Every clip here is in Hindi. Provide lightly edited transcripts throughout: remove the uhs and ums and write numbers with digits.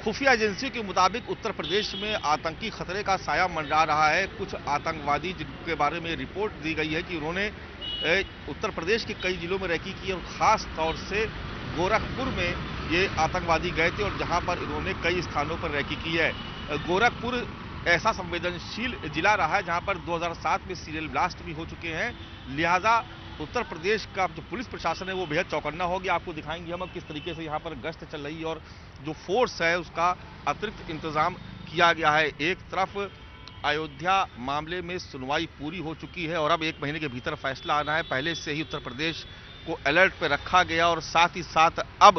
खुफिया एजेंसियों के मुताबिक उत्तर प्रदेश में आतंकी खतरे का साया मंडरा रहा है। कुछ आतंकवादी जिनके बारे में रिपोर्ट दी गई है कि उन्होंने उत्तर प्रदेश के कई जिलों में रैकी की और खास तौर से गोरखपुर में ये आतंकवादी गए थे और जहां पर इन्होंने कई स्थानों पर रैकी की है। गोरखपुर ऐसा संवेदनशील जिला रहा है जहां पर 2007 में सीरियल ब्लास्ट भी हो चुके हैं, लिहाजा उत्तर प्रदेश का जो पुलिस प्रशासन है वो बेहद चौकन्ना हो गया। आपको दिखाएंगे हम अब किस तरीके से यहाँ पर गश्त चल रही है और जो फोर्स है उसका अतिरिक्त इंतजाम किया गया है। एक तरफ अयोध्या मामले में सुनवाई पूरी हो चुकी है और अब 1 महीने के भीतर फैसला आना है। पहले से ही उत्तर प्रदेश को अलर्ट पर रखा गया और साथ ही साथ अब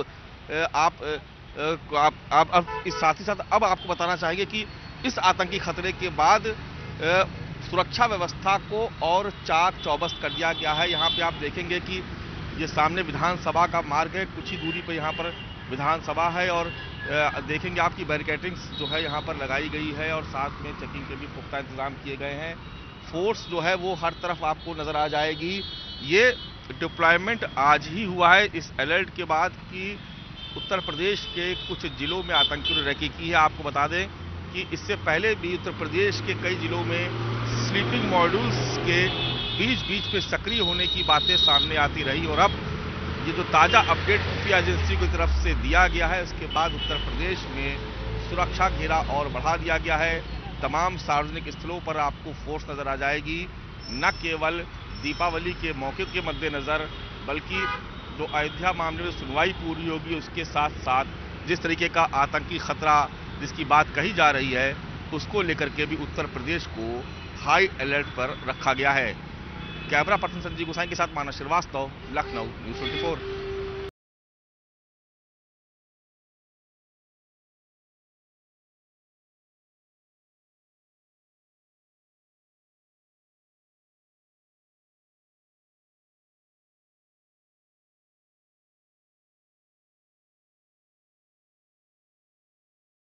आपको बताना चाहेंगे कि इस आतंकी खतरे के बाद सुरक्षा व्यवस्था को और चाक चौबस्त कर दिया गया है। यहाँ पे आप देखेंगे कि ये सामने विधानसभा का मार्ग है, कुछ ही दूरी पर यहाँ पर विधानसभा है और देखेंगे आपकी बैरिकेडिंग्स जो है यहाँ पर लगाई गई है और साथ में चेकिंग के भी पुख्ता इंतजाम किए गए हैं। फोर्स जो है वो हर तरफ आपको नजर आ जाएगी। ये डिप्लॉयमेंट आज ही हुआ है इस अलर्ट के बाद कि उत्तर प्रदेश के कुछ जिलों में आतंकियों ने रैकी की है। आपको बता दें कि इससे पहले भी उत्तर प्रदेश के कई जिलों में स्लीपिंग मॉड्यूल्स के बीच में सक्रिय होने की बातें सामने आती रही और अब ये जो ताजा अपडेट खुफिया एजेंसी की तरफ से दिया गया है उसके बाद उत्तर प्रदेश में सुरक्षा घेरा और बढ़ा दिया गया है। तमाम सार्वजनिक स्थलों पर आपको फोर्स नजर आ जाएगी, न केवल दीपावली के मौके के मद्देनजर बल्कि जो अयोध्या मामले में सुनवाई पूरी होगी उसके साथ साथ जिस तरीके का आतंकी खतरा जिसकी बात कही जा रही है उसको लेकर के भी उत्तर प्रदेश को हाई अलर्ट पर रखा गया है। कैमरा पर्सन संजीव गोसाई के साथ मानस श्रीवास्तव, लखनऊ, न्यूज़ 24।